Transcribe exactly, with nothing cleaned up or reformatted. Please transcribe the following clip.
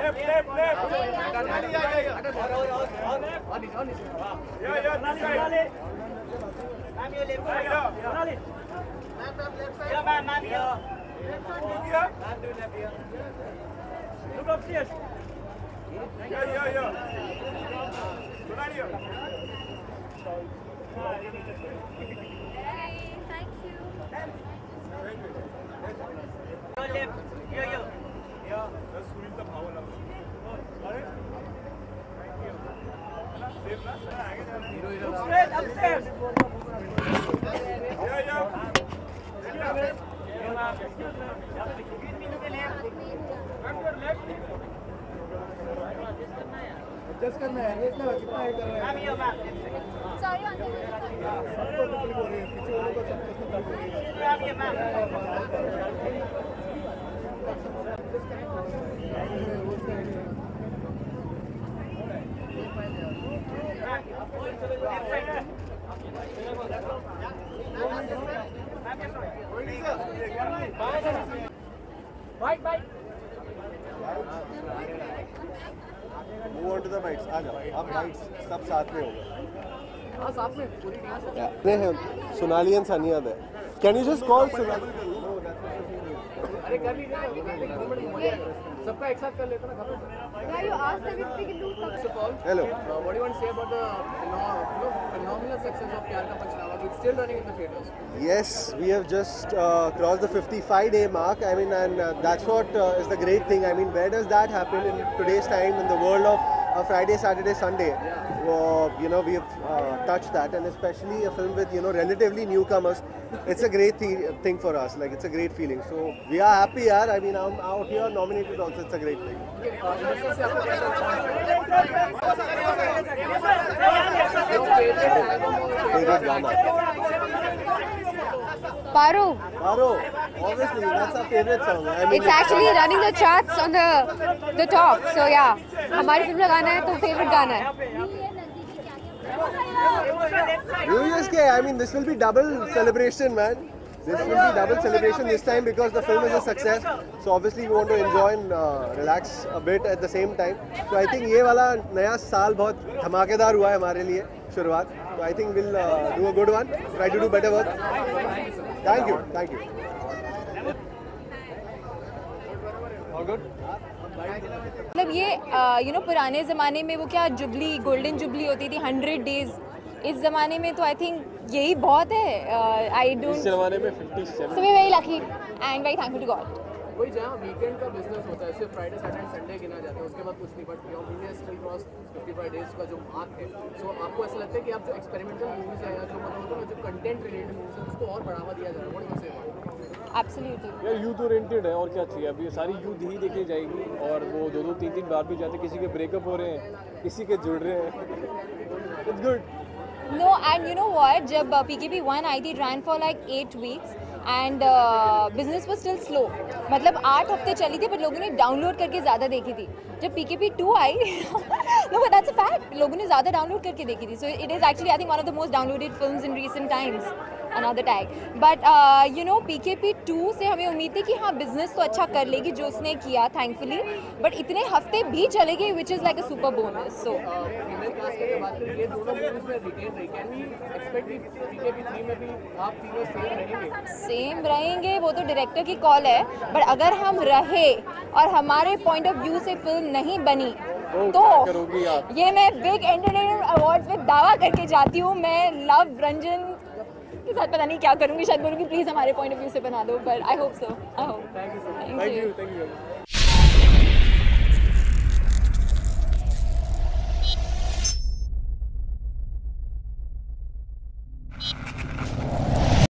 Look upstairs. Yeah, yeah, yeah. Hey, thank you. Your left. Here, here. Yeah. That's Sunil the power level. Look straight upstairs. Yeah, yeah. Adjust करना है ये इतना कितना है कर रहा है Sorry, Uncle. सबको तकलीफ हो रही है पीछे वालों को सब तकलीफ Bite, bite. Move on to the bites. आ जाओ अब bites सब साथ में होगा हाँ साथ में पूरी टीम से नहीं है Sonali and Sania there. Can you just call Sonali? अरे कर लीजिए सबका एक साथ कर लेते ना खत्म Yeah, you asked them if we can do First of all, Hello. uh, what do you want to say about the pheno- you know, phenomenal success of Pyar Ka Panchnaama? It's still running in the theaters. Yes, we have just uh, crossed the fifty-five day mark. I mean, and uh, that's what uh, is the great thing. I mean, where does that happen in today's time in the world of uh, Friday, Saturday, Sunday? Uh, you know, we have uh, touched that, and especially a film with you know relatively newcomers. It's a great th- thing for us. Like, it's a great feeling. So we are happy, yaar. I mean, I'm out here nominated also. It's a great thing. Favorite Gana. Paru. Paro, obviously, that's our favorite song. I mean, It's actually running the charts on the the top. So yeah, हमारी film का गाना है तो favourite गाना है. New Year's Day, I mean, this will be double celebration, man. This will be double celebration this time because the film is a success. So obviously we want to enjoy and uh, relax a bit at the same time. So I think ये वाला नया साल बहुत धमाकेदार हुआ है हमारे लिए शुरुआत. So I think we'll uh, do a good one. Try to do better work. Thank you, thank you. All good? मतलब ये यू नो पुराने ज़माने में वो क्या जुबली गोल्डन जुबली होती थी हंड्रेड डेज. इस ज़माने में तो आई थिंक यही बहुत है. आई डोंट इस जमाने में fifty-seven. So we very lucky and very thankful to God. वही जहाँ वीकेंड का बिजनेस होता है सिर्फ फ्राइडे सैटरडे संडे गिना जाता है उसके बाद कुछ नहीं. But your India still cross fifty-five days का जो मार्क है. सो आपको ऐसा लगता है कि आप जो एक्सपेरिमेंटल मूवीज है या जो मतलब होता है जो कंटेंट रिलेटेड मूवीज है उसको और बढ़ावा दिया जा रहा है. What do you say? Absolutely. यार यूथ ओरिएंटेड है और क्या चाहिए. अभी ये सारी यूथ ही देखी जाएगी और वो दो दो तीन तीन बार भी जाते. किसी के ब्रेकअप हो रहे हैं, किसी के जुड़ रहे हैं. It's good. No, and you know what? जब P K P one आई थी, it ran for like eight weeks and uh, business was still slow. मतलब आठ हफ्ते चली थी पर लोगों ने डाउनलोड करके ज़्यादा देखी थी. जब P K P two I, no but that's a fact. लोगों ने ज़्यादा डाउनलोड करके देखी थी. So it is actually I think one of the most downloaded films in recent times. Another tag. But uh, you know P K P two से हमें उम्मीद थी कि हाँ बिजनेस तो अच्छा कर लेगी जो उसने किया thankfully. But इतने हफ्ते भी चलेगी which is like a super bonus. So. Female cast की बात करें ये दोनों मूवीज में रिटेन रही. कैन वी एक्सपेक्ट कि P K P three में भी आप तीनों सेम रहेंगे? सेम रहेंगे वो तो डायरेक्टर की कॉल है. बट अगर हम रहे और हमारे पॉइंट ऑफ व्यू से फिल्म नहीं बनी तो ये मैं बिग एंटरटेनमेंट अवार्ड्स में दावा करके जाती हूँ. मैं लव रंजन के साथ पता नहीं क्या करूँगी. शायद बोलूँगी प्लीज़ हमारे पॉइंट ऑफ व्यू से बना दो. But I hope so. I hope. Thank you thank you.